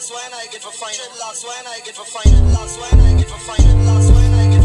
Dreadlocks when I get for fine. Dreadlocks when I get for fine. Dreadlocks when I get for fine. Dreadlocks when I get